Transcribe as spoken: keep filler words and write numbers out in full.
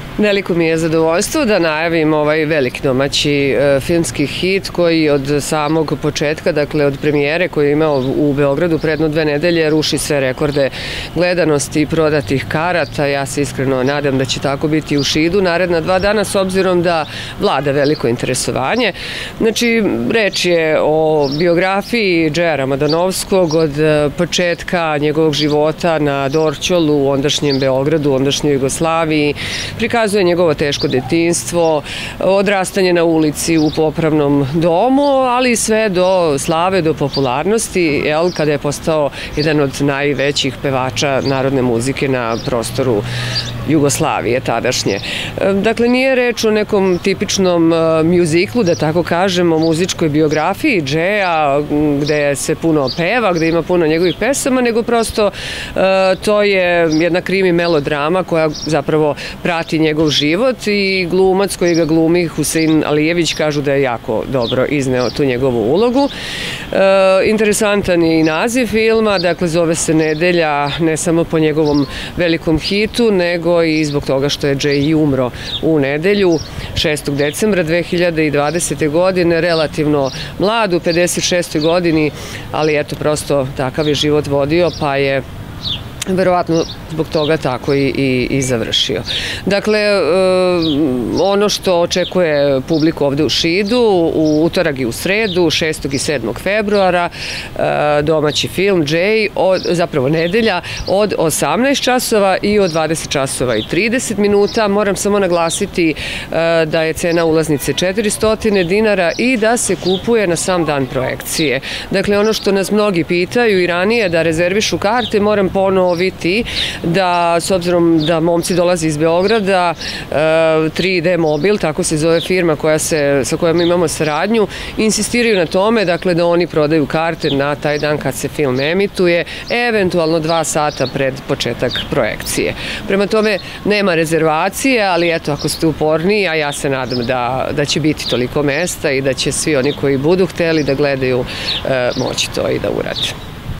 Veliko mi je zadovoljstvo da najavim ovaj veliki domaći filmski hit koji od samog početka, dakle od premijere koju je imao u Beogradu predno dve nedelje, ruši sve rekorde gledanosti i prodatih karata. Ja se iskreno nadam da će tako biti u Šidu naredna dva dana, s obzirom da vlada veliko interesovanje. Znači, reč je o biografiji Džeja Ramadanovskog od početka njegovog života na Dorćolu, u ondašnjem Beogradu, u ondašnjoj Jugoslaviji. Prikazuje njegovo teško detinjstvo, odrastanje na ulici u popravnom domu, ali sve do slave, do popularnosti, kada je postao jedan od najvećih pevača narodne muzike na prostoru Jugoslavije tadašnje. Dakle, nije reč o nekom tipičnom mjuziklu, da tako kažem, o muzičkoj biografiji Džeja, gde se puno peva, gde ima puno njegovih pesama, nego prosto to je jedna krimi melodrama koja zapravo prati njegov život i glumac koji ga glumi, Husein Alijević, kažu da je jako dobro izneo tu njegovu ulogu. Interesantan je i naziv filma, dakle zove se Nedelja, ne samo po njegovom velikom hitu, nego i zbog toga što je Džej i umro u nedelju, šestog decembra dve hiljade dvadesete. godine, relativno mlad, u pedeset šestoj godini, ali eto, prosto takav je život vodio, pa je verovatno zbog toga tako i završio. Dakle, ono što očekuje publiku ovde u Šidu, u utorak i u sredu, šestog i sedmog februara, domaći film Džej, zapravo Nedelja, od osamnaest časova i od dvadeset časova i trideset minuta. Moram samo naglasiti da je cena ulaznice četiristo dinara i da se kupuje na sam dan projekcije. Dakle, ono što nas mnogi pitaju i ranije da rezervišu karte, moram ponoviti da, s obzirom da momci dolaze iz Beograda, tri D Mobil, tako se zove firma sa kojom imamo saradnju, insistiraju na tome, dakle, da oni prodaju karte na taj dan kad se film emituje, eventualno dva sata pred početak projekcije. Prema tome, nema rezervacije, ali eto, ako ste uporniji, a ja se nadam da će biti toliko mesta i da će svi oni koji budu hteli da gledaju moći to i da urade.